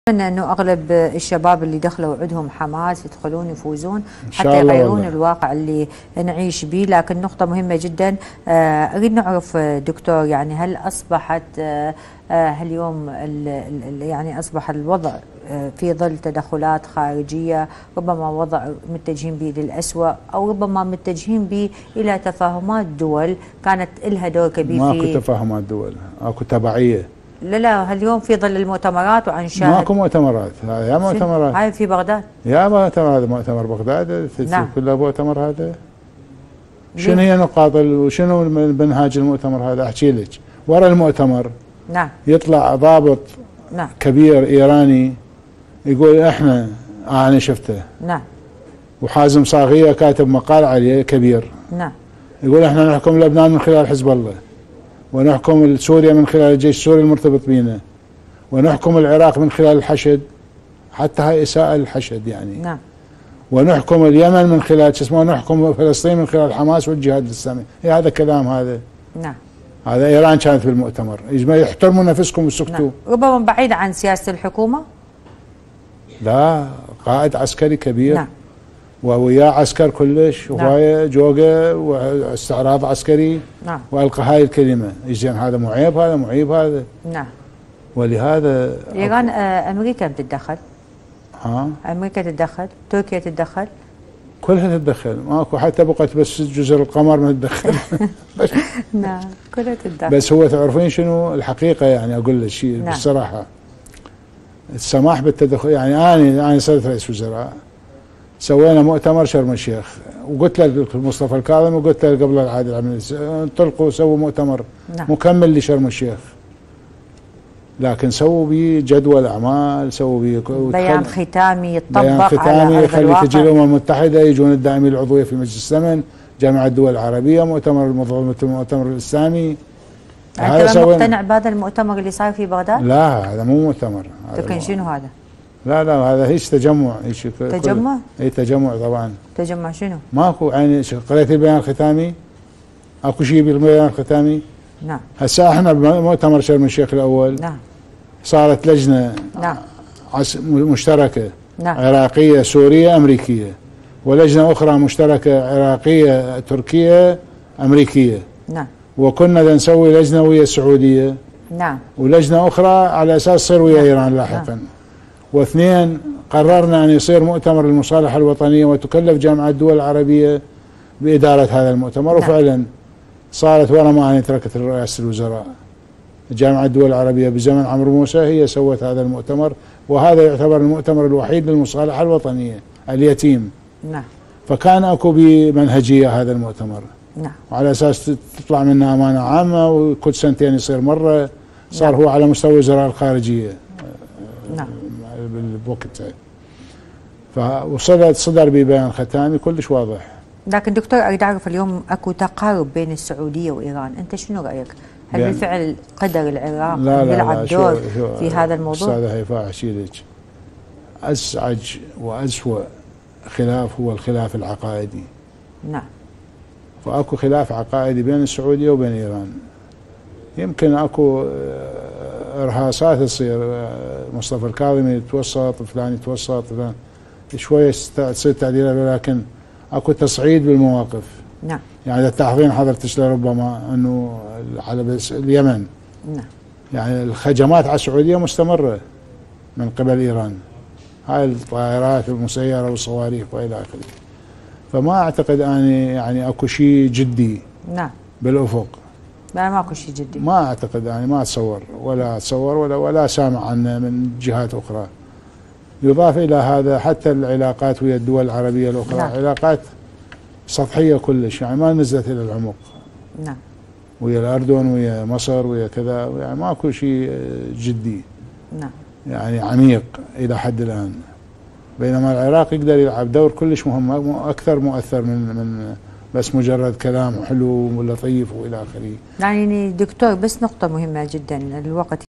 أتمنى أنه أغلب الشباب اللي دخلوا عندهم حماس يدخلون يفوزون حتى يغيرون الواقع اللي نعيش به. لكن نقطة مهمة جدا أريد نعرف دكتور، يعني هل أصبحت اليوم يعني أصبح الوضع في ظل تدخلات خارجية ربما وضع متجهين به للأسوأ، أو ربما متجهين به إلى تفاهمات دول كانت لها دور كبير في ماكو تفاهمات دول، اكو تبعية. لا اليوم في ظل المؤتمرات وأنشاء ماكو مؤتمرات، يا مؤتمرات هاي في بغداد، يا مؤتمر بغداد نعم. كله مؤتمر هذا. شنو هي نقاط وشنو منهاج المؤتمر هذا؟ احكي لك. ورا المؤتمر نعم يطلع ضابط نعم كبير ايراني يقول احنا انا شفته، نعم، وحازم صاغية كاتب مقال عليه كبير، نعم، يقول احنا نحكم لبنان من خلال حزب الله، ونحكم سوريا من خلال الجيش السوري المرتبط بينا، ونحكم العراق من خلال الحشد، حتى هاي إساءة للحشد يعني، نعم، ونحكم اليمن من خلال شو اسمه، نحكم فلسطين من خلال حماس والجهاد الإسلامي. هذا كلام هذا. نعم. هذا إيران كانت بالمؤتمر، يحترموا نفسكم وسكتوا. نعم. ربما بعيد عن سياسة الحكومة؟ لا، قائد عسكري كبير، نعم، ووياه عسكر كلش، وهاي نعم. جوقه واستعراض عسكري، نعم، والقى هاي الكلمه. زين هذا معيب، هذا معيب هذا. نعم. ولهذا ايران امريكا بتتدخل؟ ها؟ امريكا تتدخل، تركيا تتدخل، كلها تتدخل، ماكو حتى بقت بس جزر القمر ما تتدخل. نعم كلها تتدخل. بس هو تعرفين شنو الحقيقه، يعني اقول لك شيء نعم. بصراحه، السماح بالتدخل. يعني انا صرت رئيس وزراء، سوينا مؤتمر شرم الشيخ، وقلت لمصطفى الكاظم وقلت له قبل العهد العام انطلقوا سووا مؤتمر، نعم. مكمل لشرم الشيخ، لكن سووا به جدول اعمال، سووا به بيان ختامي يطبق بيان ختامي على ارض يخلي الواقع. تجي الامم المتحده، يجون الدائمين العضويه في مجلس الامن، جامعه الدول العربيه، المؤتمر الاسلامي. انت مقتنع بهذا المؤتمر اللي صار في بغداد؟ لا هذا مو مؤتمر. لكن شنو هذا؟ لا هذا هيك تجمع. تجمع؟ اي تجمع طبعا. تجمع شنو؟ ماكو يعني قريت البيان الختامي؟ اكو شيء بالبيان الختامي؟ نعم. هسه احنا بمؤتمر شرم الشيخ الاول، نعم، صارت لجنه، نعم، مشتركه، نعم، عراقيه سوريه امريكيه، ولجنه اخرى مشتركه عراقيه تركيه امريكيه، نعم، وكنا نسوي لجنه ويا السعوديه، نعم، ولجنه اخرى على اساس تصير ويا ايران لاحقا. نعم. واثنين قررنا ان يصير مؤتمر المصالحه الوطنيه، وتكلف جامعه الدول العربيه باداره هذا المؤتمر. نعم. وفعلا صارت ورا ما انا تركت رئاسه الوزراء، جامعه الدول العربيه بزمن عمرو موسى هي سوت هذا المؤتمر، وهذا يعتبر المؤتمر الوحيد للمصالحه الوطنيه اليتيم. نعم. فكان اكو بمنهجيه هذا المؤتمر. نعم. وعلى اساس تطلع منه امانه عامه، وكل سنتين يصير مره. صار نعم. هو على مستوى وزراء الخارجيه. نعم. بوقتها. فوصلت صدر ببيان ختامي كلش واضح. لكن دكتور اريد اعرف، اليوم اكو تقارب بين السعوديه وايران، انت شنو رايك؟ هل بالفعل قدر العراق يلعب دور في هذا الموضوع؟ استاذه هيفاء احكي لك، ازعج واسوأ خلاف هو الخلاف العقائدي. نعم. فاكو خلاف عقائدي بين السعوديه وبين ايران. يمكن اكو ارهاصات تصير، مصطفى الكاظمي يتوسط، فلان يتوسط، فلان شويه تصير تعديلات، ولكن اكو تصعيد بالمواقف. نعم. يعني اذا تلاحظين حضرتك لربما انه على اليمن، نعم، يعني الهجمات على السعوديه مستمره من قبل ايران، هاي الطائرات المسيره والصواريخ والى اخره. فما اعتقد اني يعني اكو شيء جدي. نعم. بالافق. لا ماكو شيء جدي. ما اعتقد، يعني ما اتصور ولا سامع عنه من جهات اخرى. يضاف الى هذا حتى العلاقات ويا الدول العربيه الاخرى، نعم، علاقات سطحيه كلش، يعني ما نزلت الى العمق. نعم. ويا الاردن ويا مصر ويا كذا، يعني ماكو شيء جدي. نعم. يعني عميق الى حد الان. بينما العراق يقدر يلعب دور كلش مهم، اكثر مؤثر من بس مجرد كلام حلو ولطيف والى اخره. يعني دكتور بس نقطه مهمه جدا، الوقت